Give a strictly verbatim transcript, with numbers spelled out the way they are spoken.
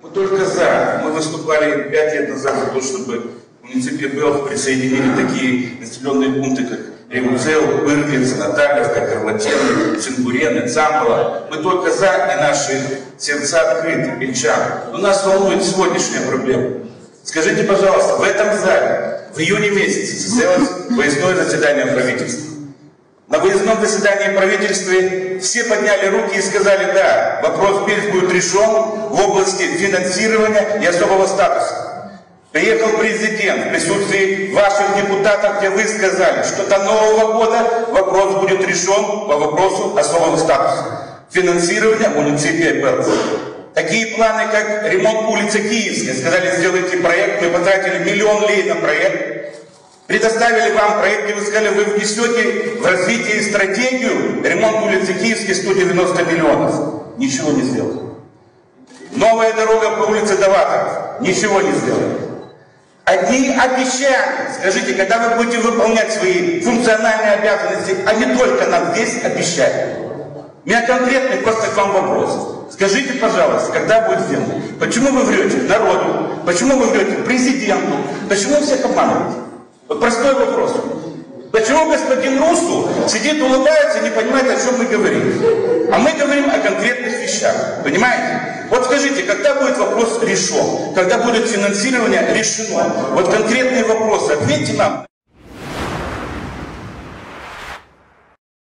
Мы только за. Мы выступали пять лет назад за то, чтобы в муниципе Белых присоединили такие населенные пункты, как Ревуцел, Пыркинцы, Натальевка, Карлатен, Цингурен, Цампола. Мы только за, и наши сердца открыты, бельчан. Но нас волнует сегодняшняя проблема. Скажите, пожалуйста, в этом зале в июне месяце состоялось выездное заседание правительства. На выездном заседании правительства все подняли руки и сказали: да, вопрос Бельск будет решен в области финансирования и особого статуса. Приехал президент в присутствии ваших депутатов, где вы сказали, что до Нового года вопрос будет решен по вопросу особого статуса. Финансирование муниципия Белск. Такие планы, как ремонт улицы Киевской, сказали: сделайте проект, мы потратили миллион лей на проект. Предоставили вам проект, и вы сказали, вы внесете в развитие стратегию ремонт улицы Киевской сто девяносто миллионов. Ничего не сделали. Новая дорога по улице Даватов. Ничего не сделали. Одни обещания. Скажите, когда вы будете выполнять свои функциональные обязанности, а не только нам здесь обещать. У меня конкретный просто к вам вопрос. Скажите, пожалуйста, когда будет сделано? Почему вы врете народу? Почему вы врете президенту? Почему всех обманываете? Вот простой вопрос. Почему господин Руссу сидит, улыбается и не понимает, о чем мы говорим? А мы говорим о конкретных вещах. Понимаете? Вот скажите, когда будет вопрос решен? Когда будет финансирование решено? Вот конкретные вопросы. Ответьте нам.